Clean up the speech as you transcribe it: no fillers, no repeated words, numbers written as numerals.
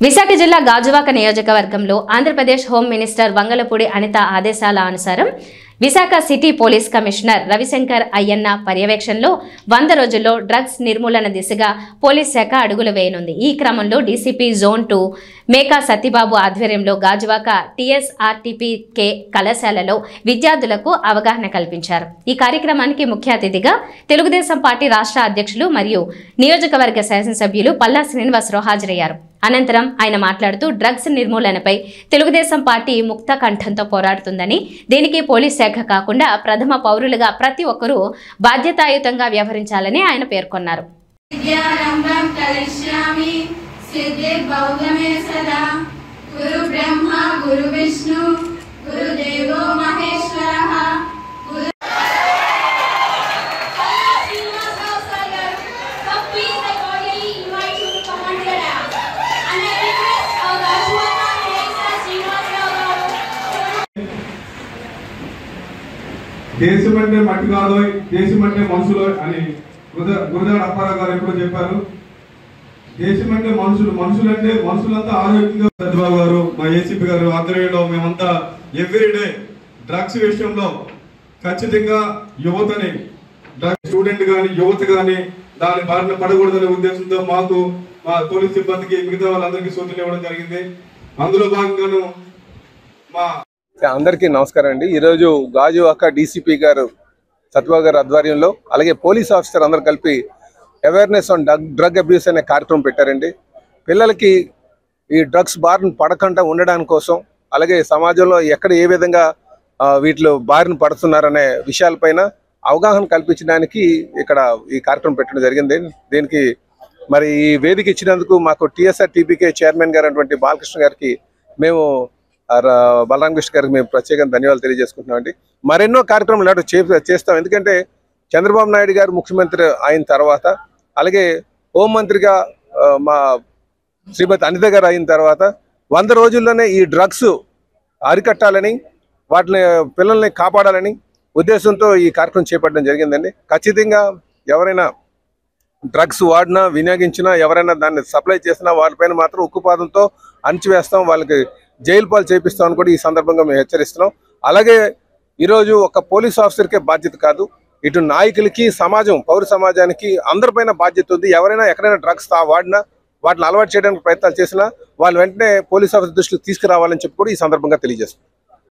విశాఖ జిల్లా గాజువాక నియోజకవర్గంలో Andhra Pradesh home minister Vangalapudi Anitha ఆదేశాల అనుసారం Visakha city police commissioner Ravishankar Ayyanna పర్యవేక్షణలో 100 రోజుల్లో డ్రగ్స్ నిర్మూలన దిశగా పోలీస్ శాఖ అడుగులు వేయనుంది। ఈ క్రమంలో డీసీపీ జోన్ 2 మేకా సత్యబాబు ఆధ్వర్యంలో గాజువాక టీఎస్ఆర్టీపీకే కళాశాలలో విద్యార్థులకు అవగాహన కల్పించారు। ఈ కార్యక్రమానికి ముఖ్య అతిథిగా తెలుగుదేశం పార్టీ రాష్ట్ర అధ్యక్షులు మరియు నియోజకవర్గ శాసనసభ్యులు పల్లా శ్రీనివాసరావు హాజరయ్యారు। అనంతరం ఆయన మాట్లాడుతూ డ్రగ్స్ నిర్మూలనపై తెలుగుదేశం పార్టీ ముక్త కంఠంతో పోరాడుతుందని, దీనికి పోలీస్ శాఖ కాకుండా ప్రథమ పౌరులుగా ప్రతి ఒక్కరూ బాధ్యతాయుతంగా వ్యవహరించాలని ఆయన పేర్కొన్నారు। దేశమంటే మట్టి కాదు, దేశమంటే మనుషులు అని గురజాడ అప్పారావు గారు ఎప్పుడో చెప్పారు। దేశమంటే మనుషులంటే మనుషులంతా ఆరోగ్యంగా సత్యబాబు గారు, మా ఏసీపీ గారు ఆధ్వర్యంలో మేమంతా ఎవ్రీడే డ్రగ్స్ విషయంలో ఖచ్చితంగా యువతని, స్టూడెంట్ కానీ యువత కానీ దాని బారిన పడకూడదనే ఉద్దేశంతో మాకు, మా పోలీస్ సిబ్బందికి, మిగతా వాళ్ళందరికీ సూచనలు ఇవ్వడం జరిగింది। అందులో భాగంగాను మా అందరికీ నమస్కారం అండి। ఈరోజు గాజువాక డీసీపీ గారు సత్యబాబు గారి ఆధ్వర్యంలో అలాగే పోలీస్ ఆఫీసర్ అందరు కలిపి అవేర్నెస్ ఆన్ డ్రగ్ అబ్యూస్ అనే కార్యక్రమం పెట్టారండి। పిల్లలకి ఈ డ్రగ్స్ బారిన పడకుండా ఉండడానికి కోసం, అలాగే సమాజంలో ఎక్కడ ఏ విధంగా వీటిలో బారిన పడుతున్నారనే విషయాలపైన అవగాహన కల్పించడానికి ఇక్కడ ఈ కార్యక్రమం పెట్టడం జరిగింది। దీనికి మరి ఈ వేదిక ఇచ్చినందుకు మాకు టీఎస్ఆర్టీపీకే చైర్మన్ గారు అటువంటి బాలకృష్ణ గారికి, మేము బలరామ కృష్ణ గారికి మేము ప్రత్యేకంగా ధన్యవాదాలు తెలియజేసుకుంటున్నామండి। మరెన్నో కార్యక్రమాలు ఇలాంటి చేస్తాం, ఎందుకంటే చంద్రబాబు నాయుడు గారు ముఖ్యమంత్రి అయిన తర్వాత, అలాగే హోంమంత్రిగా మా శ్రీమతి అనిత గారు అయిన తర్వాత 100 రోజుల్లోనే ఈ డ్రగ్స్ అరికట్టాలని, వాటిని పిల్లల్ని కాపాడాలని ఉద్దేశంతో ఈ కార్యక్రమం చేపట్టడం జరిగిందండి। ఖచ్చితంగా ఎవరైనా డ్రగ్స్ వాడినా, వినియోగించినా, ఎవరైనా దాన్ని సప్లై చేసినా వాళ్ళపైన మాత్రం ఉక్కుపాదంతో అణిచివేస్తాం, వాళ్ళకి జైలు పాలు చేపిస్తామని కూడా ఈ సందర్భంగా మేము హెచ్చరిస్తున్నాం। అలాగే ఈరోజు ఒక పోలీస్ ఆఫీసర్కే బాధ్యత కాదు, ఇటు నాయకులకి, సమాజం, పౌర సమాజానికి అందరిపైన బాధ్యత ఉంది। ఎవరైనా ఎక్కడైనా డ్రగ్స్ వాడినా, వాటిని అలవాటు చేయడానికి ప్రయత్నాలు చేసినా వాళ్ళు వెంటనే పోలీస్ ఆఫీసర్ దృష్టికి తీసుకురావాలని చెప్పి కూడా ఈ సందర్భంగా తెలియజేస్తున్నాం।